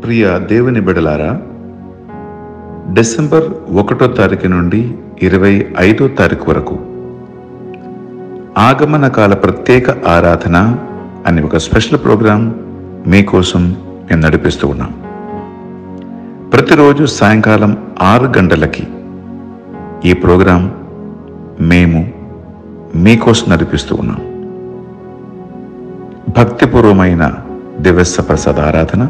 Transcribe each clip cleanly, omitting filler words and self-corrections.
ప్రియ దేవుని బిడలారా, డిసెంబర్ 1వ తారీఖు నుండి 25వ తారీఖు వరకు ఆగమన కాల ప్రత్యేక ఆరాధన అని ఒక స్పెషల్ ప్రోగ్రాం మీకోసం మేము నడిపిస్తూ ఉన్నాం. ప్రతిరోజు సాయంకాలం 6 గంటలకి ఈ ప్రోగ్రాం మేము మీకోసం నడిపిస్తూ ఉన్నాం. భక్తిపూర్వమైన దివ్య ప్రసాద ఆరాధన,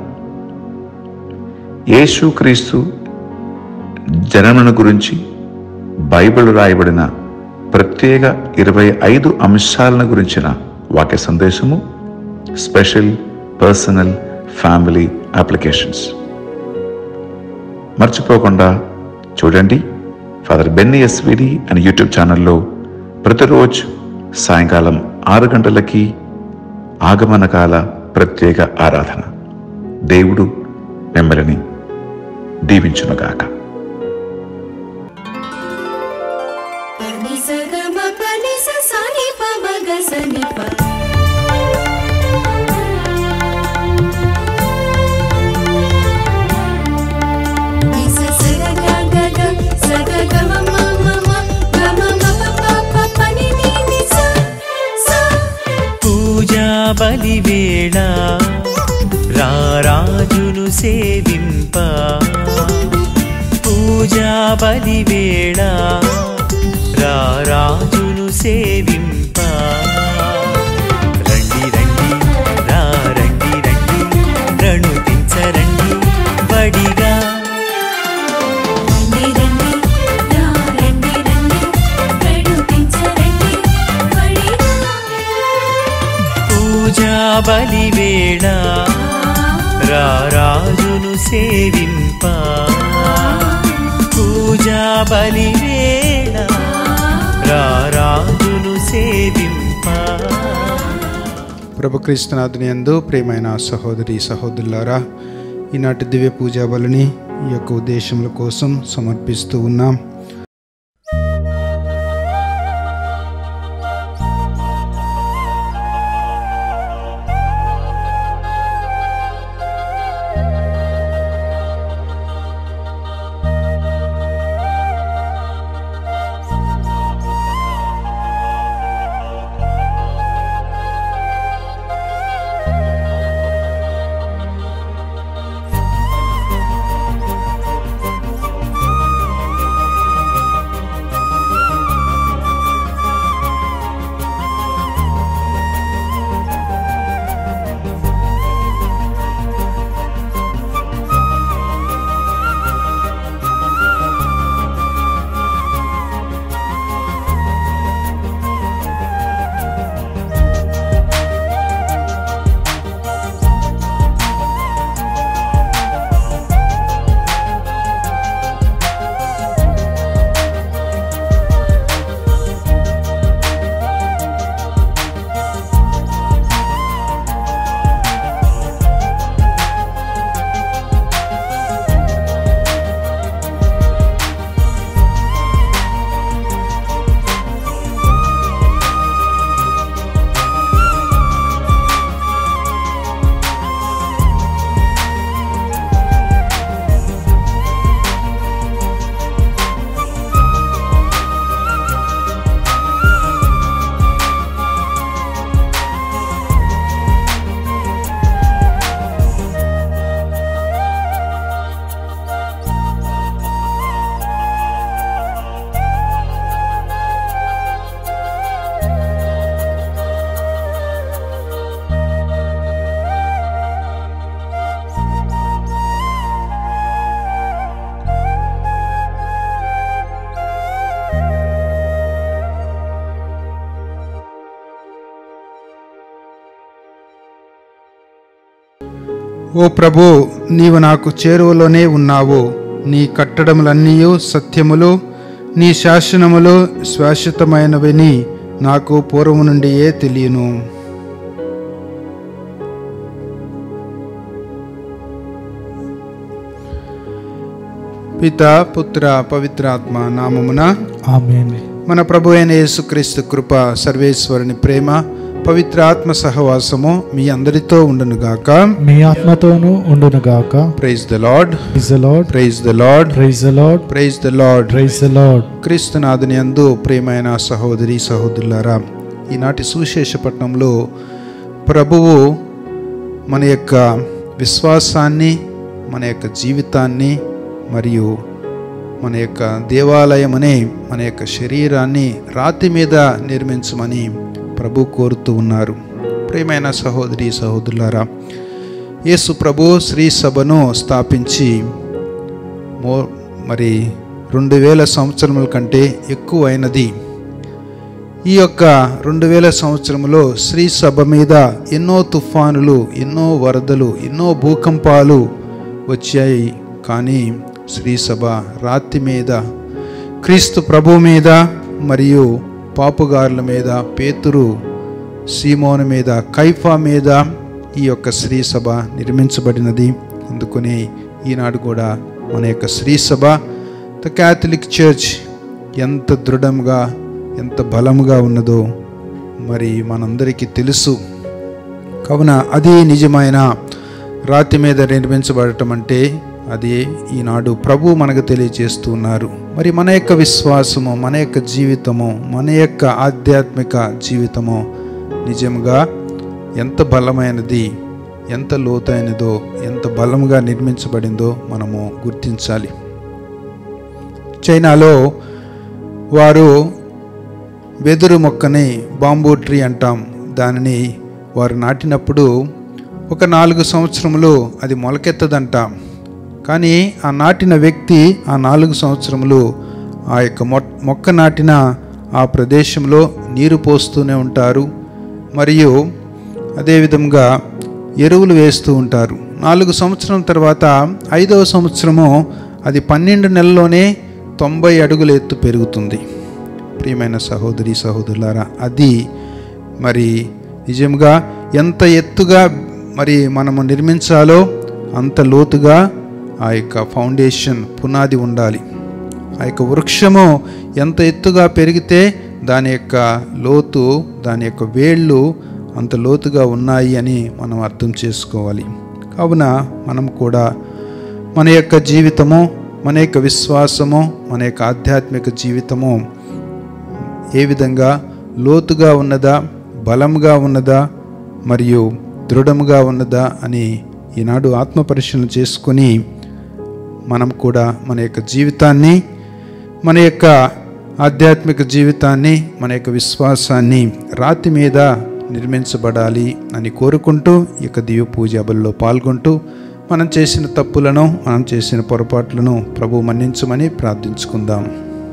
యేసుక్రీస్తు జననను గురించి బైబిల్ రాయబడిన ప్రత్యేక 25 అంశాలను గురించిన వాక్య సందేశము, స్పెషల్ పర్సనల్ ఫ్యామిలీ అప్లికేషన్స్. మర్చిపోకుండా చూడండి. ఫాదర్ బెన్నీ ఎస్విడి అనే యూట్యూబ్ ఛానల్లో ప్రతిరోజు సాయంకాలం 6 గంటలకి ఆగమనకాల ప్రత్యేక ఆరాధన. దేవుడు మిమ్మల్ని దీవించునుగాక. బలివేళ రారాజును సేవింప, పూజా బలివేళ రారాజును సేవింప. రండి రండి రండి రండి ప్రణుతించరండి బడిగా. పూజా బలివేళ రారాజును సేవింప, పూజా బలివేళ రారాజును సేవింప. ప్రభు క్రీస్తునాథుని యందు ప్రియమైన సహోదరి సహోదరులారా, ఈనాటి దివ్య పూజా బలిని ఈ యొక్క ఉద్దేశముల కోసం సమర్పిస్తూ ఉన్నాం. ఓ ప్రభు, నీవు నాకు చేరువలోనే ఉన్నావు. నీ కట్టడములన్నీయు సత్యములు, నీ శాసనములు శాశ్వతమైనవని నాకు పూర్వము నుండియే తెలియను. పితా పుత్ర పవిత్రాత్మ నామమున ఆమేన్. మన ప్రభు అయిన యేసుక్రీస్తు కృప, సర్వేశ్వరుని ప్రేమ, పవిత్ర ఆత్మ సహవాసము మీ అందరితో ఉండునుగాక. మీ ఆత్మతోనూ ఉండునుగాక. Praise the lord. Praise the lord. Praise the lord. Praise the lord. Praise the lord. Praise the lord. క్రీస్తునాథుని యందు ప్రియమైన సహోదరి సహోదరులారా, ఈనాటి సువిశేష పట్టణంలో ప్రభువు మన యొక్క విశ్వాసాన్ని, మన యొక్క జీవితాన్ని మరియు మన యొక్క దేవాలయం అనే మన యొక్క శరీరాన్ని రాతి మీద నిర్మించమని ప్రభు కోరుతూ ఉన్నారు. ప్రియమైన సహోదరి సహోదరులారా, యేసు ప్రభు శ్రీ సభను స్థాపించి మరి 2000 సంవత్సరముల కంటే ఎక్కువ అయినది. ఈ యొక్క 2000 సంవత్సరములో శ్రీ సభ మీద ఎన్నో తుఫానులు, ఎన్నో వరదలు, ఎన్నో భూకంపాలు వచ్చాయి. కానీ శ్రీ సభ రాతి మీద, క్రీస్తు ప్రభు మీద మరియు పాపుగారుల మీద, పేతురు, సీమోను మీద, కైఫా మీద ఈ యొక్క శ్రీ సభ నిర్మించబడినది. అందుకని ఈనాడు కూడా మన యొక్క శ్రీ సభ, ద క్యాథలిక్ చర్చ్ ఎంత దృఢంగా, ఎంత బలంగా ఉన్నదో మరి మనందరికీ తెలుసు. కావున అది నిజమైన రాతి మీద నిర్మించబడటం అంటే అది ఈనాడు ప్రభు మనకు తెలియజేస్తున్నారు. మరి మన యొక్క విశ్వాసము, మన యొక్క జీవితము, మన యొక్క ఆధ్యాత్మిక జీవితము నిజంగా ఎంత బలమైనది, ఎంత లోతైనదో, ఎంత బలంగా నిర్మించబడిందో మనము గుర్తించాలి. చైనాలో వారు వెదురు మొక్కని, బాంబూ ట్రీ అంటాం, దానిని వారు నాటినప్పుడు ఒక 4 సంవత్సరములు అది మొలకెత్తదంట. కానీ ఆ నాటిన వ్యక్తి ఆ 4 సంవత్సరములు ఆ యొక్క మొక్క నాటిన ఆ ప్రదేశంలో నీరు పోస్తూనే ఉంటారు, మరియు అదేవిధంగా ఎరువులు వేస్తూ ఉంటారు. 4 సంవత్సరం తర్వాత 5వ సంవత్సరము అది 12 నెలల్లోనే 90 అడుగుల ఎత్తు పెరుగుతుంది. ప్రియమైన సహోదరి సహోదరులారా, అది మరి నిజంగా ఎంత ఎత్తుగా మరి మనము నిర్మించాలో అంత లోతుగా ఆ యొక్క ఫౌండేషన్, పునాది ఉండాలి. ఆ యొక్క వృక్షము ఎంత ఎత్తుగా పెరిగితే దాని యొక్క లోతు, దాని యొక్క వేళ్ళు అంత లోతుగా ఉన్నాయి అని మనం అర్థం చేసుకోవాలి. కావున మనం కూడా మన యొక్క జీవితము, మన యొక్క విశ్వాసము, మన యొక్క ఆధ్యాత్మిక జీవితము ఏ విధంగా లోతుగా ఉన్నదా, బలంగా ఉన్నదా మరియు దృఢముగా ఉన్నదా అని ఈనాడు ఆత్మపరిశీలన చేసుకొని మనం కూడా మన యొక్క జీవితాన్ని, మన యొక్క ఆధ్యాత్మిక జీవితాన్ని, మన యొక్క విశ్వాసాన్ని రాతి మీద నిర్మించబడాలి అని కోరుకుంటూ ఈ యొక్క దివ్య పూజా బలిలో పాల్గొంటూ మనం చేసిన తప్పులను, మనం చేసిన పొరపాట్లను ప్రభు మన్నించమని ప్రార్థించుకుందాం.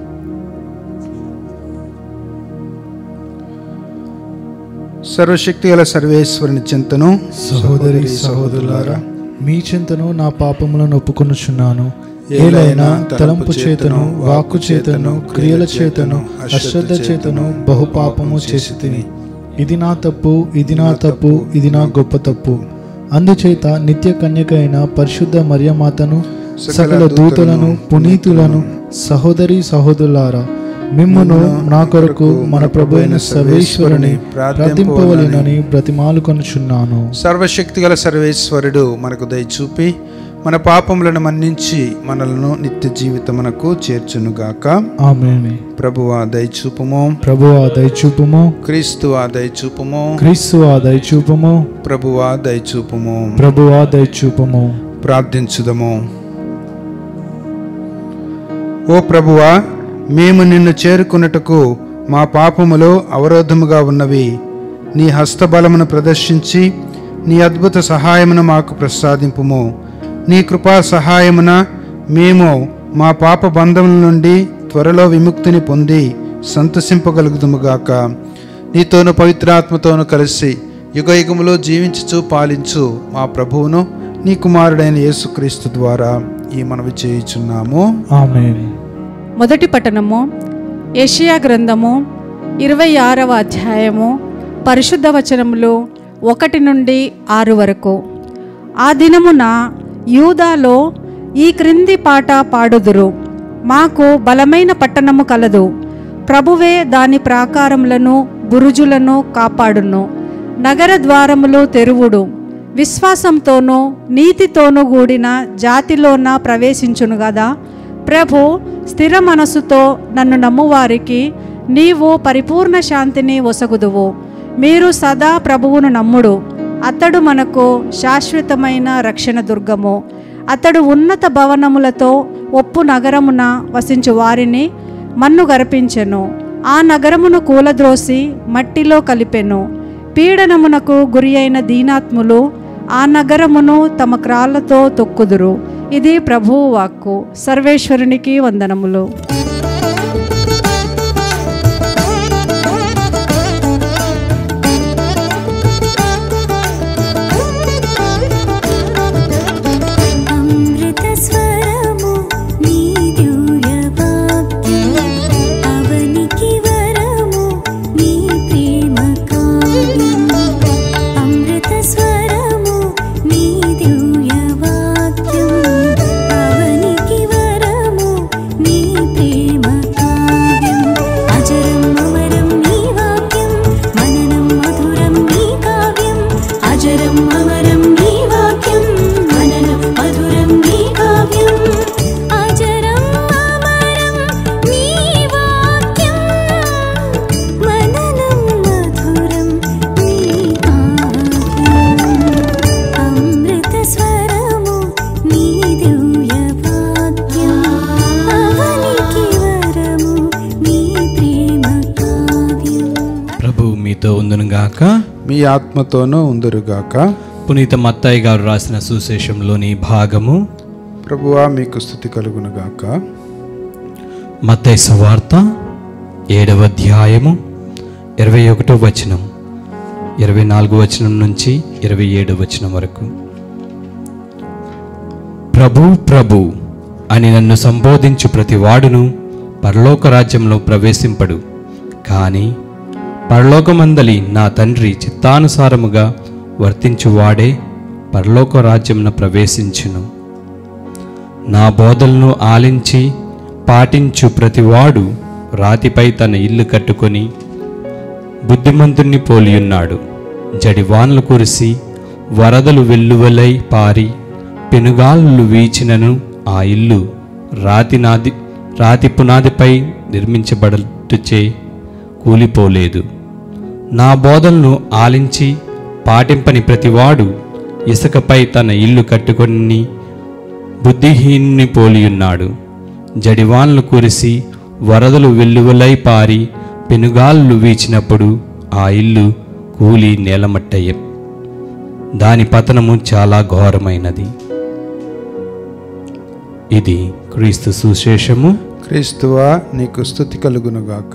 సర్వశక్తి గల సర్వేశ్వరుని చింతను, సహోదరి సహోదరులారా, మీ చింతను నా పాపములను ఒప్పుకొనుచున్నాను. ఏలైనా తలంపు చేతను, వాక్కు చేతను, క్రియల చేతను, అశ్రద్ధ చేతను బహుపాపము చేసి తిని. ఇది నా తప్పు, ఇది నా తప్పు, ఇది నా గొప్ప తప్పు. అందుచేత నిత్య కన్యకైన పరిశుద్ధ మరియమాతను, సకల దూతలను, పునీతులను, సహోదరి సహోదరులారా, మిమ్మును నా కొరకు మన ప్రభు అయిన సర్వేశ్వరుని ప్రార్థింపవలెనని బ్రతిమాలుకొనుచున్నాను. సర్వశక్తి గల సర్వేశ్వరుడు మనకు దయచూపి మన పాపములను మన్నించి మనలను నిత్య జీవితమునకు చేర్చునుగాక. ఆమేన్. ప్రభువా దయచూపుము, ప్రభువా దయచూపుము, క్రీస్తువా దయచూపుము, క్రీస్తువా దయచూపుము, ప్రభువా దయచూపుము. ప్రభువా దయచూపుము. ప్రార్థించుదము. ఓ ప్రభువా, మేము నిన్ను చేరుకున్నటకు మా పాపములో అవరోధముగా ఉన్నవి. నీ హస్తబలమును ప్రదర్శించి నీ అద్భుత సహాయమును మాకు ప్రసాదింపుము. నీ కృపా సహాయమున మేము మా పాప బంధముల నుండి త్వరలో విముక్తిని పొంది సంతసింపగలుగుదుముగాక. నీతోను పవిత్రాత్మతోను కలిసి యుగయుగములో జీవించుచు పాలించు మా ప్రభువును నీ కుమారుడైన యేసుక్రీస్తు ద్వారా ఈ మనవి చేయుచున్నాము. ఆమేన్. మొదటి పట్టణము యెషయా గ్రంథము 26వ అధ్యాయము పరిశుద్ధ వచనములు 1 నుండి 6 వరకు. ఆ దినమున యూదాలో ఈ క్రింది పాట పాడుదురు. మాకు బలమైన పట్టణము కలదు, ప్రభువే దాని ప్రాకారములను బురుజులను కాపాడును. నగర ద్వారములు తెరువుడు. విశ్వాసంతోనూ నీతితోనూ కూడిన జాతిలోన ప్రవేశించును గదా. ప్రభు, స్థిర మనసుతో నన్ను నమ్మువారికి నీవు పరిపూర్ణ శాంతిని ఒసగుదువు. మీరు సదా ప్రభువును నమ్ముడు. అతడు మనకు శాశ్వతమైన రక్షణ దుర్గము. అతడు ఉన్నత భవనములతో ఒప్పు నగరమున వసించు వారిని మన్ను గర్పించెను. ఆ నగరమును కూలద్రోసి మట్టిలో కలిపెను. పీడనమునకు గురి అయిన దీనాత్ములు ఆ నగరమును తమ క్రాళ్లతో తొక్కుదురు. ఇది ప్రభువు వాక్కు. సర్వేశ్వరునికి వందనములు. మీ ఆత్మతోనూ ఉందురుగాక. పునీత మత్తయి గారు రాసిన సువిశేషంలోని భాగము. ప్రభువా మీకు స్తుతి కలుగునుగాక. మత్తయి సువార్త 7వ అధ్యాయము 21వ వచనం, 24వ వచనం నుంచి 27వ వచనం వరకు. ప్రభు ప్రభు అని నన్ను సంబోధించు ప్రతి వాడును పరలోక రాజ్యంలో ప్రవేశింపడు, కానీ పరలోకమందలి నా తండ్రి చిత్తానుసారముగా వర్తించువాడే పరలోక రాజ్యమున ప్రవేశించును. నా బోధలను ఆలించి పాటించు ప్రతివాడు రాతిపై తన ఇల్లు కట్టుకొని బుద్ధిమంతుణ్ణి పోలియున్నాడు. జడివానలు కురిసి వరదలు వెల్లువలై పారి పెనుగాలులు వీచినను ఆ ఇల్లు రాతి పునాదిపై నిర్మించబడుటచే కూలిపోలేదు. నా బోధలను ఆలించి పాటింపని ప్రతివాడు ఇసుకపై తన ఇల్లు కట్టుకొని బుద్ధిహీనుని పోలియున్నాడు. జడివాన్లు కురిసి వరదలు వెల్లువలై పారి పెనుగాళ్ళు వీచినప్పుడు ఆ ఇల్లు కూలి నేలమట్టయ్య. దాని పతనము చాలా ఘోరమైనది. ఇది క్రీస్తు సువిశేషము. క్రీస్తువా నీకు స్తుతి కలుగునుగాక.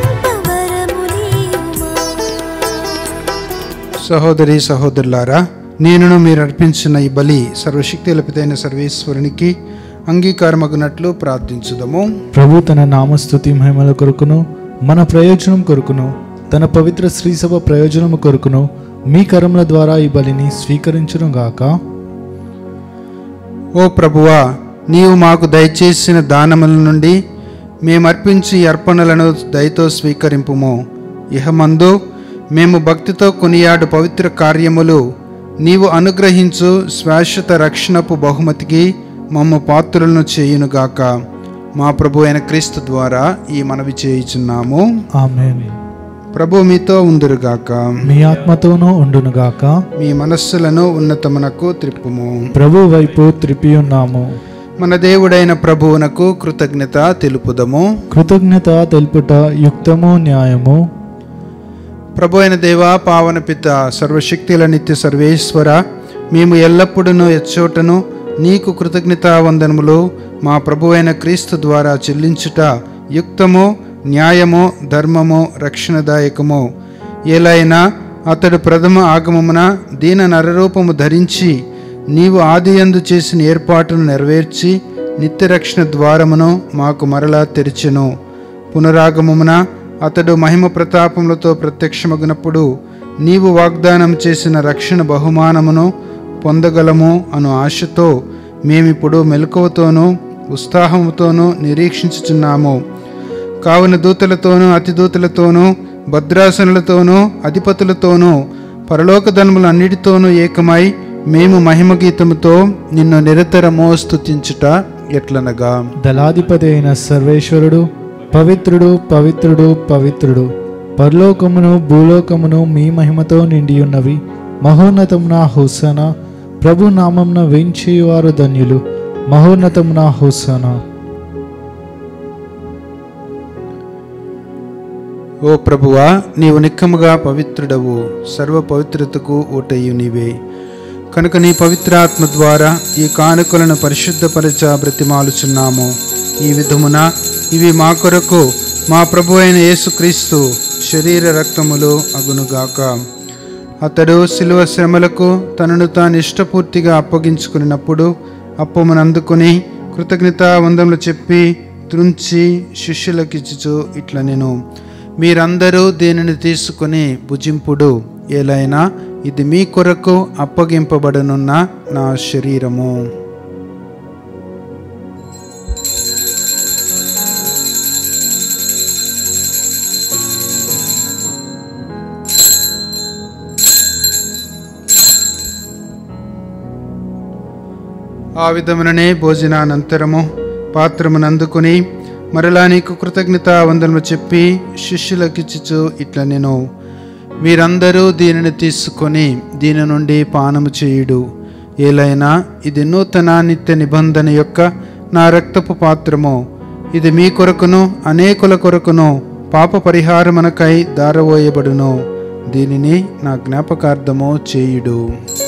సహోదరి సహోదరులారా, నేనును మీరు అర్పించిన ఈ బలి సర్వశక్తి లభితైన సర్వేశ్వరునికి అంగీకారమగునట్లు ప్రార్థించుదము. ప్రభు తన నామస్తుతి మహిమల కొరకును మన ప్రయోజనం కొరకును తన పవిత్ర శ్రీసభ ప్రయోజనము కొరకును మీ కరముల ద్వారా ఈ బలిని స్వీకరించును గాక. ఓ ప్రభువా, నీవు మాకు దయచేసిన దానముల నుండి మేమర్పించి ఈ అర్పణలను దయతో స్వీకరింపుము. ఇహమందు మేము భక్తితో కొనియాడు పవిత్ర కార్యములు నీవు అనుగ్రహించు శాశ్వత రక్షణపు బహుమతికి మమ్మ పాత్రులను చేయునుగాక. మా ప్రభు అయిన క్రీస్తు ద్వారా ఈ మనవి చేయుచున్నాము. ఆమేన్. ప్రభు మీతో ఉందురుగాక. మీ ఆత్మతోనూ ఉండునుగాక. మీ మనస్సులను ఉన్నతమునకు త్రిప్పుము. ప్రభు వైపు త్రిప్పి ఉన్నాము. మన దేవుడైన ప్రభువునకు కృతజ్ఞత తెలుపుదము. కృతజ్ఞత తెలుపుట యుక్తము న్యాయము. ప్రభు అయిన దేవా, పావన పిత, సర్వశక్తుల నిత్య సర్వేశ్వర, మేము ఎల్లప్పుడూ ఎచ్చోటను నీకు కృతజ్ఞతా వందనములు మా ప్రభు అయిన క్రీస్తు ద్వారా చెల్లించుట యుక్తము, న్యాయము, ధర్మము, రక్షణదాయకము. ఏలైనా అతడు ప్రథమ ఆగమమున దీన నరరూపము ధరించి నీవు ఆదియందు చేసిన ఏర్పాటును నెరవేర్చి నిత్యరక్షణ ద్వారమును మాకు మరలా తెరిచెను. పునరాగమమున అతడు మహిమ ప్రతాపములతో ప్రత్యక్షమగినప్పుడు నీవు వాగ్దానం చేసిన రక్షణ బహుమానమును పొందగలము అను ఆశతో మేమిప్పుడు మెలకువతోనూ ఉత్సాహముతోనూ నిరీక్షించుచున్నాము. కావున దూతలతోనూ అతిదూతలతోనూ భద్రాసనులతోనూ అధిపతులతోనూ పరలోక ధనములన్నిటితోనూ ఏకమై మేము మహిమ గీతముతో నిన్ను నిరంతరము స్తుతించుట ఎట్లనగా, దళాధిపతి అయిన సర్వేశ్వరుడు పవిత్రుడు పవిత్రుడు పవిత్రుడు, పరలోకమును భూలోకమును మీ మహిమతో నిండి ఉన్నవి. మహోన్నతమున హోసన, ప్రభు నామమున వేంచేవారు ధన్యులు. మహోన్నతమున హోసన. ఓ ప్రభువా, నీవు నిక్కముగా పవిత్రుడవు, సర్వ పవిత్రతకు ఊటయు నీవే. కనుక నీ పవిత్రాత్మ ద్వారా ఈ కానుకలను పరిశుద్ధపరచ బ్రతిమాలుచున్నాము. ఈ విధమున ఇవి మా కొరకు మా ప్రభు అయిన యేసుక్రీస్తు శరీర రక్తములు అగునుగాక. అతడు శిలువ శ్రమలకు తనను తాను ఇష్టపూర్తిగా అప్పగించుకున్నప్పుడు అప్పమునందుకుని కృతజ్ఞతా వందములు చెప్పి త్రుంచి శిష్యులకిచ్చుచు ఇట్లా నేను, మీరందరూ దీనిని తీసుకుని భుజింపుడు. ఏలైనా ఇది మీ కొరకు అప్పగింపబడనున్న నా శరీరము. ఆ విధముననే భోజనానంతరము పాత్రమునందుకుని మరలా నీకు కృతజ్ఞతా వందనములు చెప్పి శిష్యులకిచ్చుచు ఇట్లా నేను, మీరందరూ దీనిని తీసుకొని దీని నుండి పానము చేయుడు. ఏలైనా ఇది నూతన నిత్య నిబంధన యొక్క నా రక్తపు పాత్రము. ఇది మీ కొరకును అనేకుల కొరకును పాప పరిహారమునకై దారవోయబడును. దీనిని నా జ్ఞాపకార్థము చేయుడు.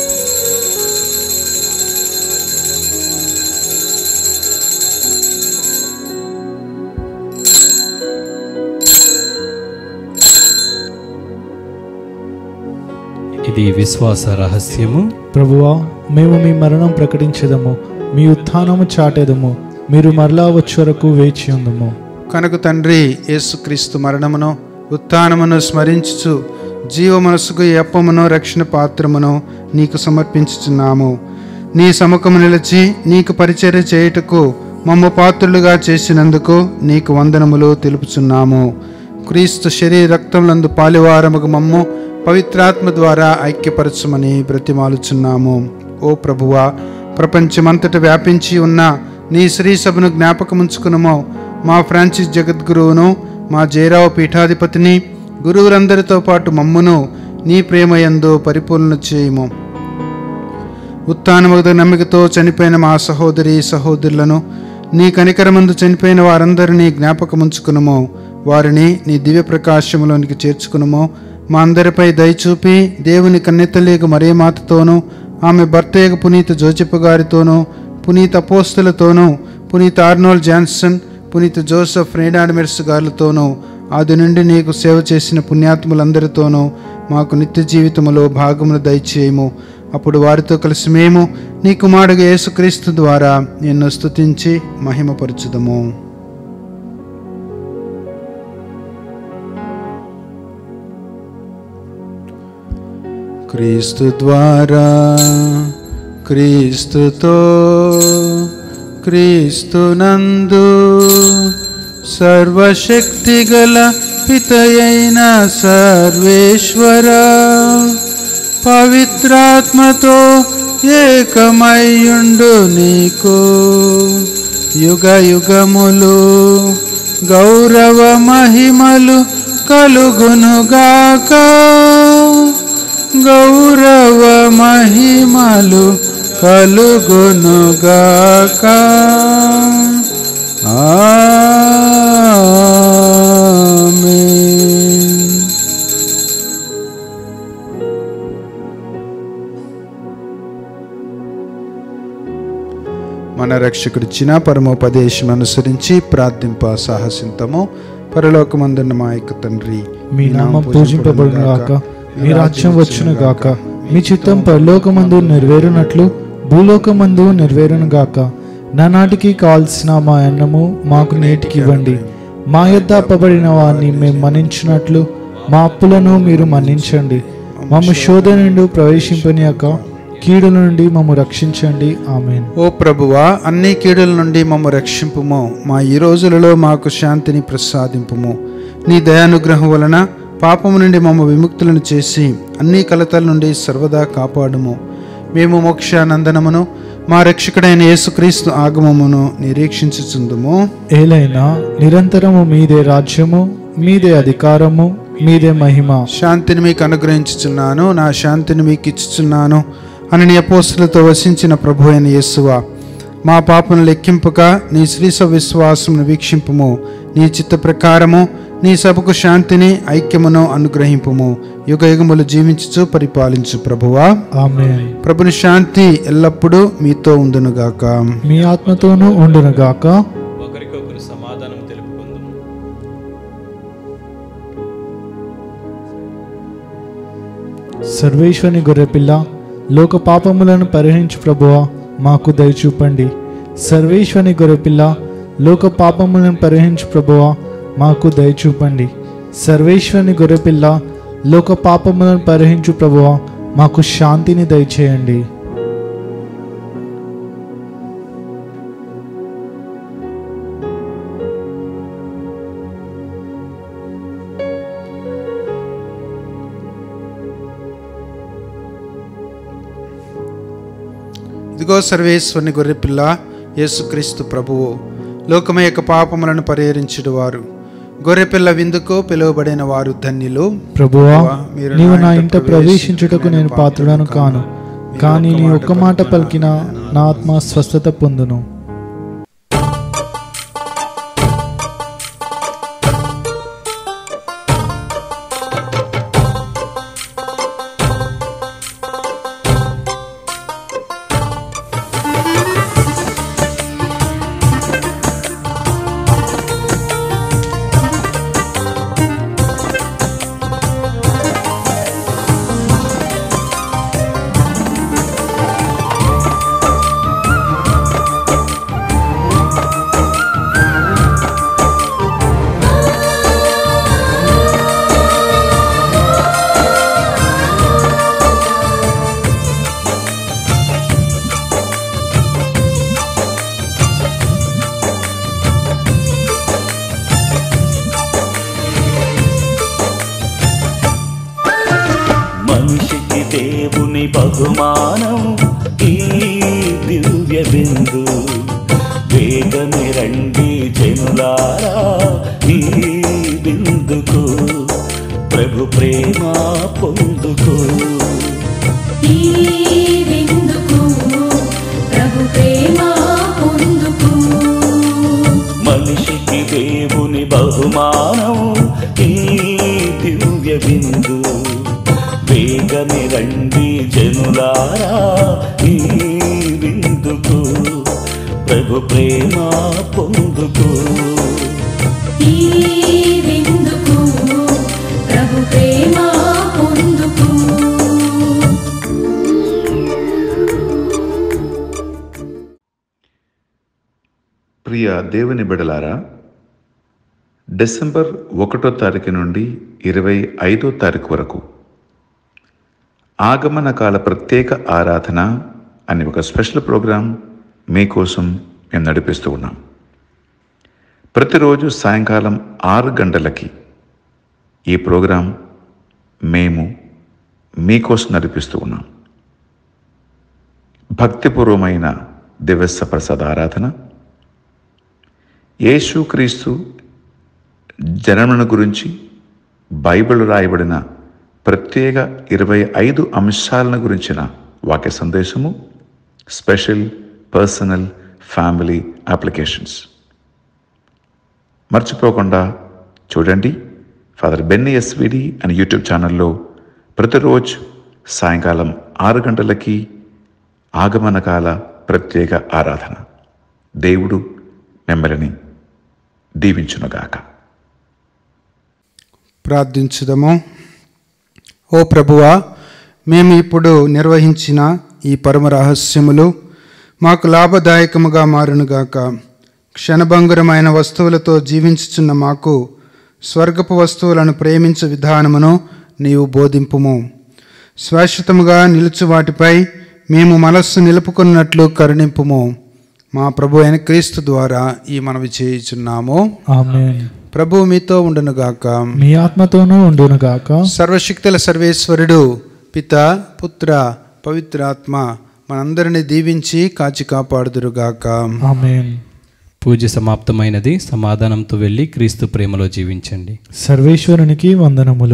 ఇది విశ్వాస రహస్యము. ప్రభువా, మేము మీ మరణం ప్రకటించెదము, మీ ఉత్థానము చాటెదము, మీరు మరలా వచ్చే వరకు వేచి ఉందము. కనుక తండ్రి, యేసుక్రీస్తు మరణమును ఉత్థానమును స్మరించుచు జీవ మనసుకు ఈ అప్పమును రక్షణ పాత్రమును నీకు సమర్పించుచున్నాము. నీ సముఖము నిలిచి నీకు పరిచర్య చేయుటకు మమ్మ పాత్రులుగా చేసినందుకు నీకు వందనములు తెలుపుచున్నాము. క్రీస్తు శరీర రక్తములందు పాలివారముకు మమ్ము పవిత్రాత్మ ద్వారా ఐక్యపరచమని బ్రతిమాలుచున్నాము. ఓ ప్రభువా, ప్రపంచమంతట వ్యాపించి ఉన్న నీ శ్రీ సభను జ్ఞాపకముంచుకునము. మా ఫ్రాన్సిస్ జగద్గురువును, మా జయరావు పీఠాధిపతిని, గురువులందరితో పాటు మమ్మును నీ ప్రేమయందు పరిపూర్ణ చేయము. ఉత్థానముగ నమ్మికతో చనిపోయిన మా సహోదరి సహోదరులను, నీ కనికరమందు చనిపోయిన వారందరినీ జ్ఞాపకముంచుకునము. వారిని నీ దివ్య ప్రకాశములోనికి చేర్చుకునము. మా అందరిపై దయచూపి దేవుని కన్నెత్తలేక మరియమాతతోనూ, ఆమె భర్తయ్యకు పునీత జోసెఫ్ గారితోనూ, పునీత అపోస్తలతోనూ, పునీత ఆర్నోల్డ్ జాన్సన్, పునీత జోసెఫ్ ఫ్రేడాడ్మెర్స్ గారులతోనూ, ఆది నుండి నీకు సేవ చేసిన పుణ్యాత్ములందరితోనూ మాకు నిత్య జీవితములో భాగమును దయచేయము. అప్పుడు వారితో కలిసి మేము నీ కుమారుడు యేసుక్రీస్తు ద్వారా నిన్ను స్తుతించి మహిమపరచుదము. క్రీస్తు ద్వారా, క్రీస్తుతో, క్రీస్తునందు సర్వశక్తిగల పితయైన సర్వేశ్వర పవిత్రాత్మతో ఏకమయ్యుండు నీకు యుగ యుగములు గౌరవ మహిమలు కలుగునుగాక. గౌరవ మహిమలు కలుగునుగాక. ఆమేన్. మన రక్షకుడిచ్చిన పరమోపదేశం అనుసరించి ప్రార్థింప సాహసింతము. పరలోకమందున్న మా యొక్క తండ్రి, మీ నామం పూజింపబడును గాక, మీ రాజ్యం వచ్చును గాక, మీ చిత్తం పరలోకమందు నెరవేరునట్లు భూలోకమందు నెరవేరును గాక. నానాటికి కావాల్సిన మా అన్నము మాకు నేటికి ఇవ్వండి. మా యొద్ద అప్పబడిన వారిని మేము మన్నించినట్లు మా అప్పులను మీరు మన్నించండి. మమ్ము శోధన నుండి ప్రవేశింపనీయక కీడుల నుండి మమ్ము రక్షించండి. ఆమేన్. ఓ ప్రభువా, అన్ని కీడుల నుండి మమ్ము రక్షింపుము. మా ఈ రోజులలో మాకు శాంతిని ప్రసాదింపుము. నీ దయానుగ్రహం వలన పాపము నుండి మమ్ము విముక్తులను చేసి అన్ని కలతల నుండి సర్వదా కాపాడుము. మేము మోక్షానందనమును మా రక్షకుడైన యేసుక్రీస్తు ఆగమమును నిరీక్షించుచుందుము. ఏలైనా నిరంతరము మీదే రాజ్యము, మీదే అధికారము, మీదే మహిమ. శాంతిని మీకు అనుగ్రహించుచున్నాను, నా శాంతిని మీకు ఇచ్చుచున్నాను అని నీ అపోస్తులతో వసించిన ప్రభు అయిన యేసువా, మా పాపను లెక్కింపక నీ శ్రీస విశ్వాసమును వీక్షింపుము. నీ చిత్త ప్రకారము నీ సభకు శాంతిని ఐక్యమును అనుగ్రహింపుము. యుగ యుగములు జీవించుచు పరిపాలించు ప్రభువా. ఆమేన్. ప్రభుని శాంతి ఎల్లప్పుడూ మీతో ఉండునుగాక. మీ ఆత్మతోనూ ఉండునుగాక. ఒకరికొకరు సమాధానం తెలుపుకుందాం. సర్వేశ్వరుని గొర్రెపిల్ల, లోక పాపములను పరిహరించు ప్రభువా, మాకు దయచూపండి. సర్వేశ్వరుని గొర్రెపిల్ల, లోక పాపములను పరిహరించు ప్రభువా, మాకు దయచూపండి. సర్వేశ్వరుని గొర్రెపిల్ల, లోక పాపములను పరిహరించు ప్రభువా, మాకు శాంతిని దయచేయండి. ఇదిగో సర్వేశ్వరుని గొర్రెపిల్ల యేసుక్రీస్తు ప్రభువు, లోకమ యొక్క పాపములను పరిహరించుడు వారు. గొర్రెపిల్ల విందుకు పిలువబడిన వారు ధన్యులు. ప్రభువా, నీవు నా ఇంట ప్రవేశించుటకు నేను పాత్రుడను కాను, కానీ నీ ఒక్క మాట పలికిన నా ఆత్మ స్వస్థత పొందును. మనిషికి దేవుని బహుమానం ఈ దివ్య బిందు. వేగమే రండి జనులారా ఈ బిందుకు, ప్రభు ప్రేమ పొందుకు. ఈ బిందుకు ప్రభు ప్రేమ పొందుకు. మనిషికి దేవుని బహుమానం ఈ దివ్య బిందు. వేగమే రండి జనులారా ఈ బిందుకు, ప్రభు ప్రేమ పొందుకు. ఈ బిందుకు ప్రభు ప్రేమ పొందుకు. ప్రియ దేవుని బిడలారా, డిసెంబర్ 1వ తారీఖు నుండి 25వ తారీఖు వరకు ఆగమన కాల ప్రత్యేక ఆరాధన అనే ఒక స్పెషల్ ప్రోగ్రాం మీకోసం మేము నడిపిస్తూ ఉన్నాం. ప్రతిరోజు సాయంకాలం 6 గంటలకి ఈ ప్రోగ్రాం మేము మీకోసం నడిపిస్తూ ఉన్నాం. భక్తిపూర్వమైన దివ్య ప్రసాద ఆరాధన, యేసుక్రీస్తు జననను గురించి బైబిల్ రాయబడిన ప్రత్యేక 25 అంశాలను గురించిన వాక్య సందేశము, స్పెషల్ పర్సనల్ ఫ్యామిలీ అప్లికేషన్స్. మర్చిపోకుండా చూడండి. ఫాదర్ బెన్నీ ఎస్విడి అనే యూట్యూబ్ ఛానల్లో ప్రతిరోజు సాయంకాలం 6 గంటలకి ఆగమన కాల ప్రత్యేక ఆరాధన. దేవుడు మిమ్మల్ని దీవించునుగాక. ప్రార్థించుదము. ఓ ప్రభువా, మేము ఇప్పుడు నిర్వహించిన ఈ పరమ రహస్యములు మాకు లాభదాయకముగా మారునుగాక. క్షణభంగురమైన వస్తువులతో జీవించుచున్న మాకు స్వర్గపు వస్తువులను ప్రేమించే విధానమును నీవు బోధింపుము. శాశ్వతముగా నిలుచు వాటిపై మేము మనస్సు నిలుపుకున్నట్లు కరుణింపుము. మా ప్రభు అయిన క్రీస్తు ద్వారా ఈ మనవి చేయుచున్నాము. ఆమేన్. ప్రభు మీతో ఉండునుగాక. మీ ఆత్మతోనూ ఉండునుగాక. సర్వశక్తుల సర్వేశ్వరుడు పిత, పుత్ర, పవిత్రాత్మ మనందరినీ దీవించి కాచి కాపాడుదురుగాక. ఆమేన్. పూజ సమాప్తమైనది. సమాధానంతో వెళ్ళి క్రీస్తు ప్రేమలో జీవించండి. సర్వేశ్వరునికి వందనములు.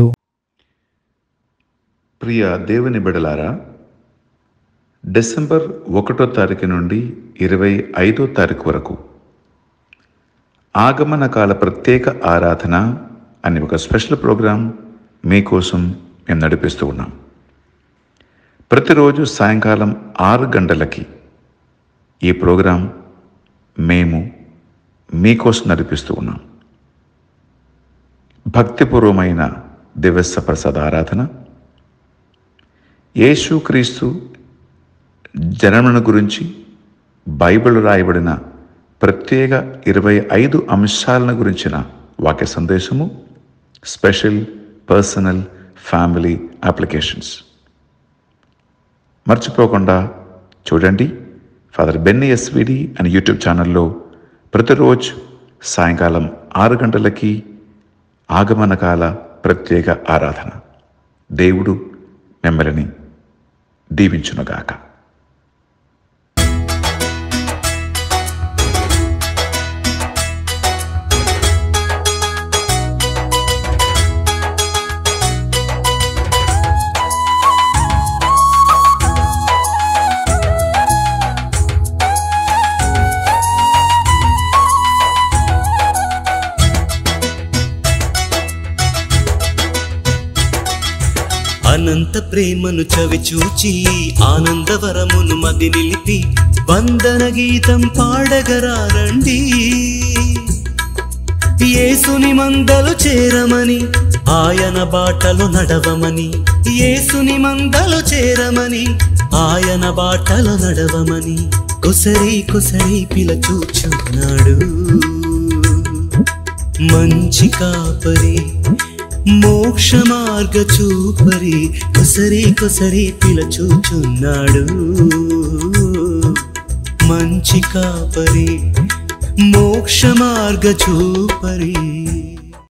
ప్రియ దేవుని బిడలారా, డిసెంబర్ 1వ తారీఖు నుండి 25వ తారీఖు వరకు ఆగమన కాల ప్రత్యేక ఆరాధన అనే ఒక స్పెషల్ ప్రోగ్రాం మీకోసం మేము నడిపిస్తూ ఉన్నాం. ప్రతిరోజు సాయంకాలం 6 గంటలకి ఈ ప్రోగ్రాం మేము మీకోసం నడిపిస్తూ ఉన్నాం. భక్తిపూర్వమైన దివ్య ప్రసాద ఆరాధన, యేసుక్రీస్తు జననను గురించి బైబిల్ రాయబడిన ప్రత్యేక 25 అంశాలను గురించిన వాక్య సందేశము, స్పెషల్ పర్సనల్ ఫ్యామిలీ అప్లికేషన్స్. మర్చిపోకుండా చూడండి. ఫాదర్ బెన్నీ ఎస్విడి అనే యూట్యూబ్ ఛానల్లో ప్రతిరోజు సాయంకాలం 6 గంటలకి ఆగమన కాల ప్రత్యేక ఆరాధన. దేవుడు మిమ్మల్ని దీవించునుగాక. అనంత ప్రేమను చవిచూచి ఆనందవరమును మది నిలిపి వందన గీతం పాడగరారండి. యేసుని మందలు చేరమని, ఆయన బాటలు నడవమని, యేసుని మందలు చేరమని, ఆయన బాటలు నడవమని కొసరి కొసరి పిలచూచున్నాడు. మంచి కాపరి, మోక్ష మార్గ చూపరి కొసరి కొసరి పిలచూచున్నాడు. మంచి కాపరి, మోక్ష మార్గ చూపరి.